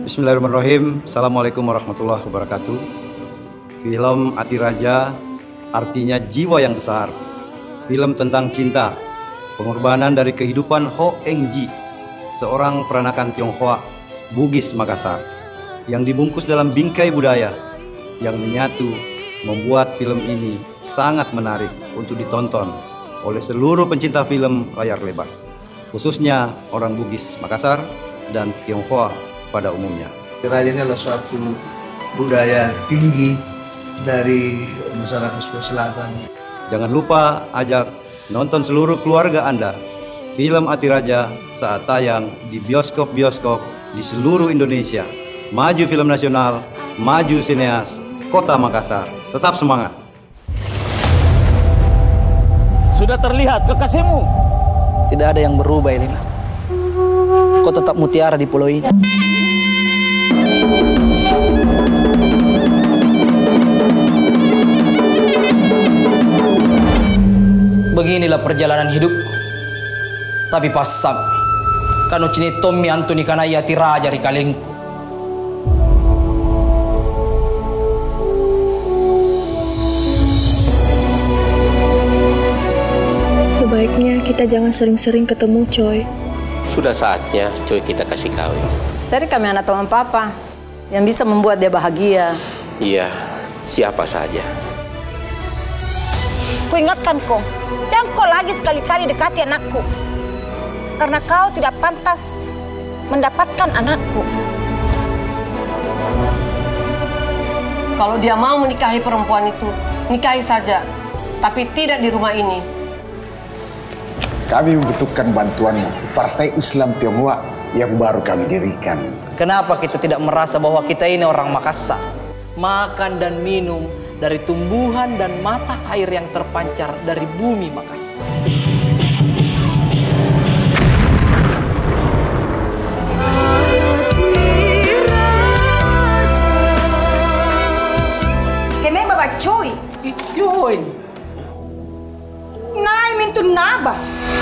Bismillahirrahmanirrahim. Assalamualaikum warahmatullahi wabarakatuh. Film Atiraja artinya jiwa yang besar. Film tentang cinta, pengorbanan dari kehidupan Ho Eng Ji, seorang peranakan Tionghoa Bugis Makassar, yang dibungkus dalam bingkai budaya yang menyatu, membuat film ini sangat menarik untuk ditonton oleh seluruh pencinta film layar lebar, khususnya orang Bugis Makassar dan Tionghoa pada umumnya. Atiraja ini adalah suatu budaya tinggi dari masyarakat Sulawesi Selatan. Jangan lupa ajak nonton seluruh keluarga Anda film Atiraja saat tayang di bioskop-bioskop di seluruh Indonesia. Maju film nasional, maju sineas, Kota Makassar. Tetap semangat. Sudah terlihat kekasihmu. Tidak ada yang berubah, Elena. Kau tetap mutiara di pulau ini. Beginilah perjalanan hidupku. Tapi pas sampai kanu cini Tommy Antoni kanaya Atiraja di kalengku. Sebaiknya kita jangan sering-sering ketemu, Coy. Sudah saatnya Coy kita kasih kawin. Cari kami anak teman papa yang bisa membuat dia bahagia. Iya, siapa saja. Ku ingatkan kau, jangan kau lagi sekali-kali dekati anakku. Karena kau tidak pantas mendapatkan anakku. Kalau dia mau menikahi perempuan itu, nikahi saja. Tapi tidak di rumah ini. Kami membutuhkan bantuanmu, Partai Islam Tionghoa yang baru kami dirikan. Kenapa kita tidak merasa bahwa kita ini orang Makassar? Makan dan minum dari tumbuhan dan mata air yang terpancar dari bumi Makassar. Keme baba Coy. Coy. Nai mintu naba.